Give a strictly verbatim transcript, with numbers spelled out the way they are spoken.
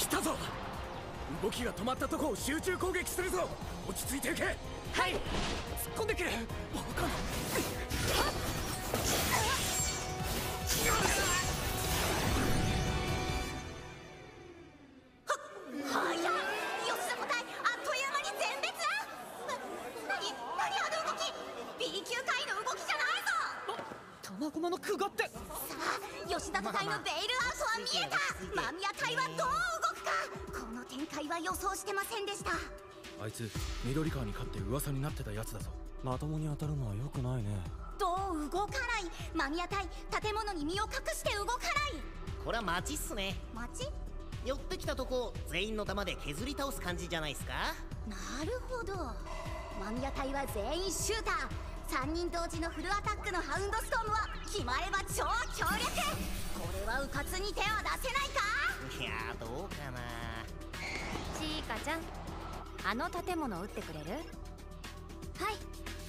来たぞ。動きが止まったとこを集中攻撃するぞ。落ち着いていけ。はい、突っ込んでくる。バカな。 はや、吉田の隊あっという間に全滅だ。な、なに、なにあの動き。 B 級隊の動きじゃないぞ。 玉駒のくがって。 さあ、吉田の隊のベイルアウトは見えた。間宮隊はどう動くか。この展開は予想してませんでした。 あいつ緑川に勝って噂になってたやつだぞ。 まともに当たるのは良くないね。 どう動かない。間宮隊建物に身を隠して動かない。 これは町っすね。 町？ 寄ってきたとこ全員の弾で削り倒す感じじゃないっすか。 なるほど。間宮隊は全員シューター。さんにん同時のフルアタックのハウンドストームは決まれば超強力。これはうかつに手は出せないか。 いやーどうかな。 ちいかちゃん、あの建物撃ってくれる？ はい、